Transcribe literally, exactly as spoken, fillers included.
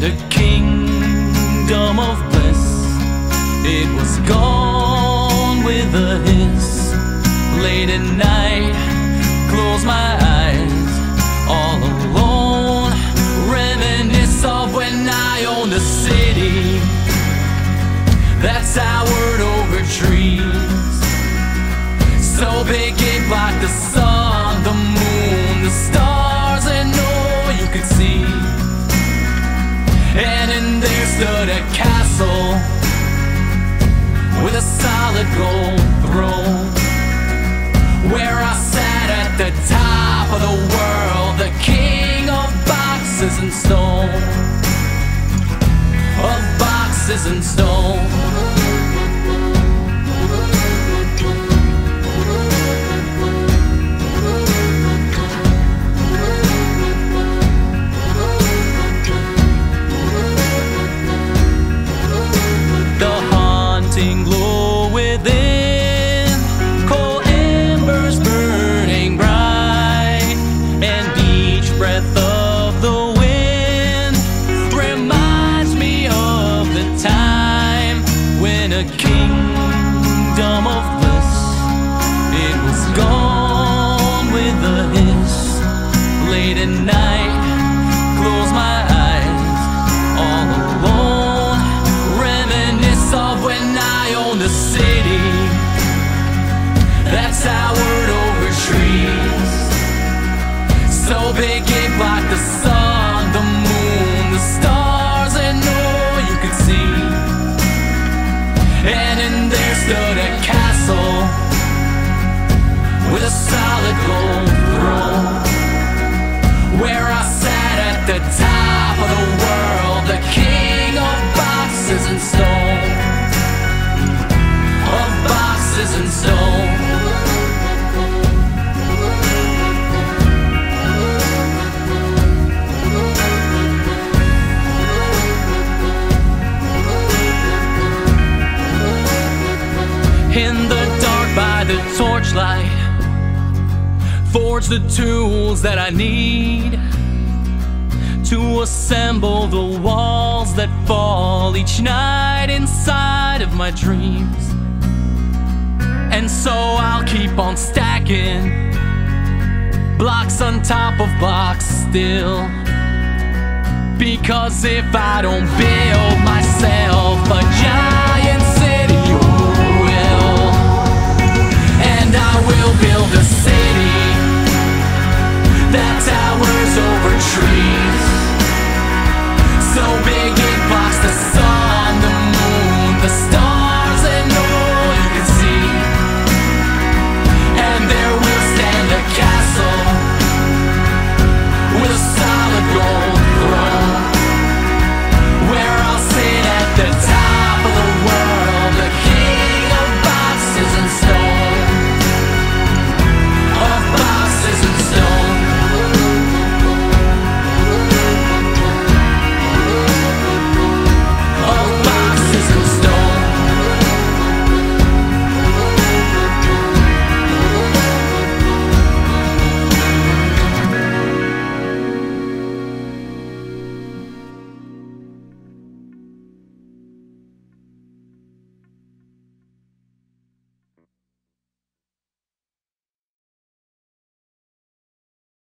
the kingdom of bliss, it was gone with a hiss. Late at night, close my eyes, all alone, reminisce of when I owned a city that towered over trees, so big it blocked the sun, the moon, the stars, and all you could see. And in there stood a castle with a solid gold throne, where I sat at the top of the world, the king of boxes and stone, of boxes and stone. The haunting glow within, coal embers burning bright, and each breath of the wind reminds me of the time when a kingdom of bliss, it was gone with a hiss. Late at night, close my eyes, all alone, reminisce of when I owned a city that towered over trees, so big it blocked the sun, the moon, the stars, and all you could see. And in there stood a castle with a solid gold throne, where I sat at the top of the world, the king of boxes and stone, of boxes and stone. In the dark by the torchlight, forge the tools that I need to assemble the walls that fall each night inside of my dreams. And so I'll keep on stacking blocks on top of blocks still, because if I don't build myself